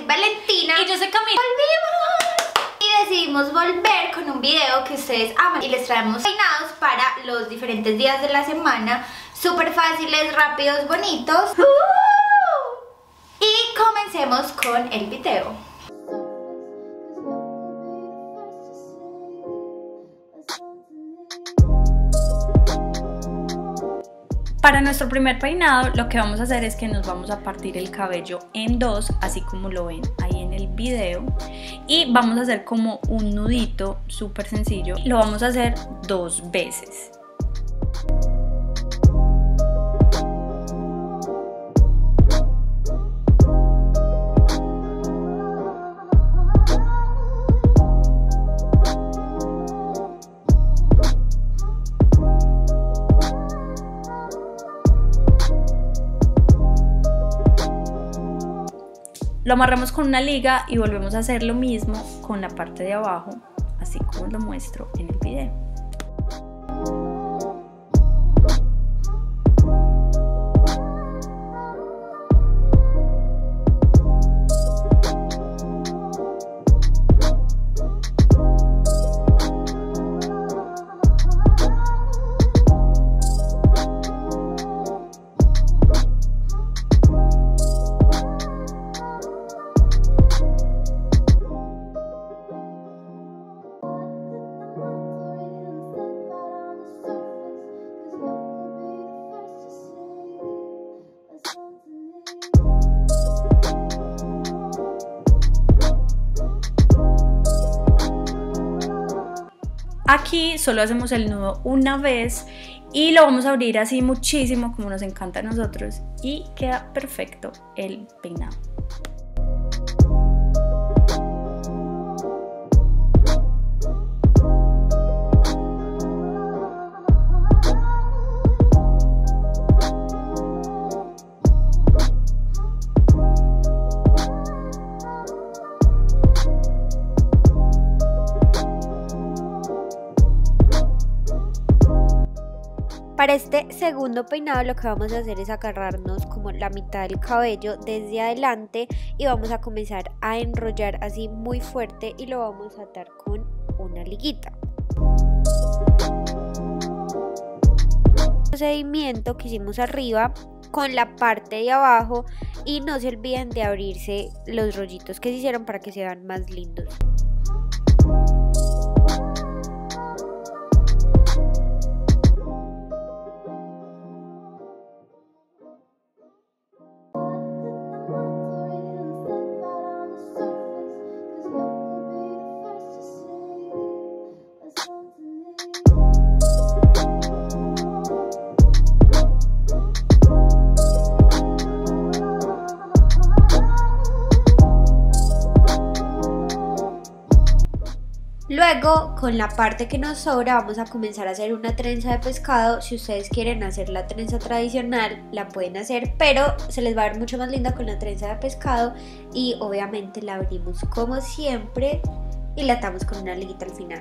Valentina. Y yo soy Camila. ¡Volvimos! Y decidimos volver con un video que ustedes aman. Y les traemos peinados para los diferentes días de la semana. Súper fáciles, rápidos, bonitos. Y comencemos con el video. Para nuestro primer peinado lo que vamos a hacer es que nos vamos a partir el cabello en dos, así como lo ven ahí en el video, y vamos a hacer como un nudito súper sencillo. Lo vamos a hacer 2 veces. Lo amarramos con una liga y volvemos a hacer lo mismo con la parte de abajo, así como lo muestro en el video. Aquí solo hacemos el nudo una vez y lo vamos a abrir así muchísimo como nos encanta a nosotros y queda perfecto el peinado. Para este segundo peinado lo que vamos a hacer es agarrarnos como la mitad del cabello desde adelante y vamos a comenzar a enrollar así muy fuerte y lo vamos a atar con una liguita. Procedimiento que hicimos arriba con la parte de abajo y no se olviden de abrirse los rollitos que se hicieron para que se vean más lindos. Luego, con la parte que nos sobra, vamos a comenzar a hacer una trenza de pescado. Si ustedes quieren hacer la trenza tradicional, la pueden hacer, pero se les va a ver mucho más linda con la trenza de pescado. Y obviamente la abrimos como siempre y la atamos con una liguita al final.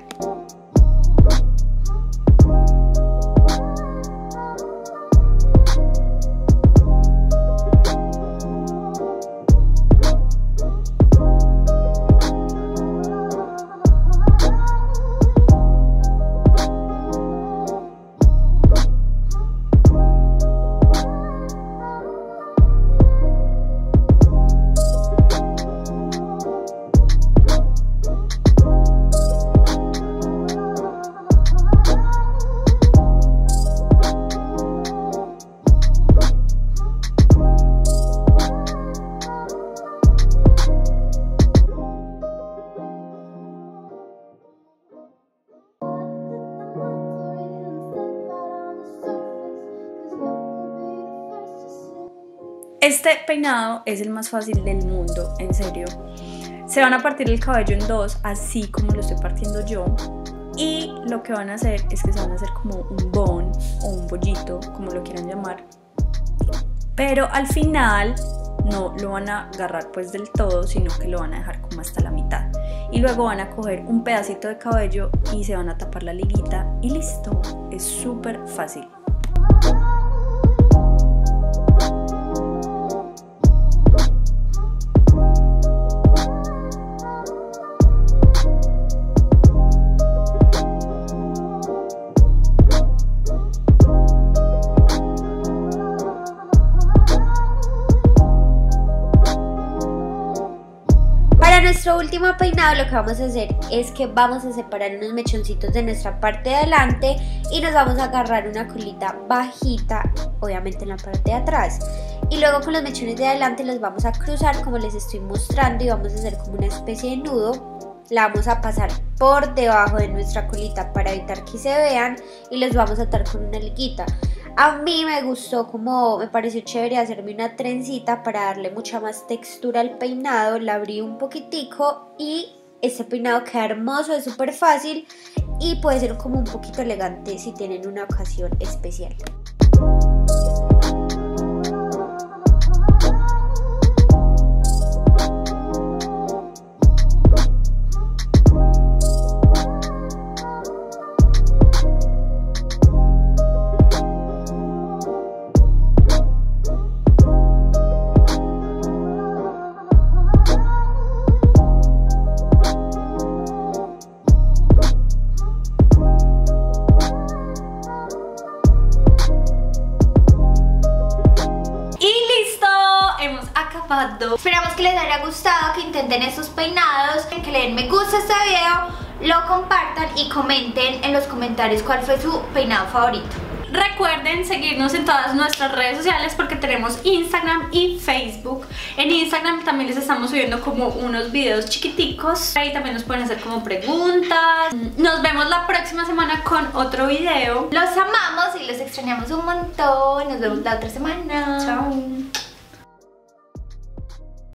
Este peinado es el más fácil del mundo, en serio. Se van a partir el cabello en dos, así como lo estoy partiendo yo. Y lo que van a hacer es que se van a hacer como un bun o un bollito, como lo quieran llamar. Pero al final no lo van a agarrar pues del todo, sino que lo van a dejar como hasta la mitad. Y luego van a coger un pedacito de cabello y se van a tapar la liguita y listo. Es súper fácil. nuestro último peinado lo que vamos a hacer es que vamos a separar unos mechoncitos de nuestra parte de adelante y nos vamos a agarrar una colita bajita, obviamente en la parte de atrás. Y luego con los mechones de adelante los vamos a cruzar como les estoy mostrando y vamos a hacer como una especie de nudo. La vamos a pasar por debajo de nuestra colita para evitar que se vean y los vamos a atar con una liguita. A mí me gustó, como me pareció chévere hacerme una trencita para darle mucha más textura al peinado. La abrí un poquitico y este peinado queda hermoso, es súper fácil y puede ser como un poquito elegante si tienen una ocasión especial. Esperamos que les haya gustado, que intenten estos peinados, que le den me gusta a este video, lo compartan y comenten en los comentarios cuál fue su peinado favorito. Recuerden seguirnos en todas nuestras redes sociales porque tenemos Instagram y Facebook. En Instagram también les estamos subiendo como unos videos chiquiticos. Ahí también nos pueden hacer como preguntas. Nos vemos la próxima semana con otro video. Los amamos y los extrañamos un montón. Nos vemos la otra semana.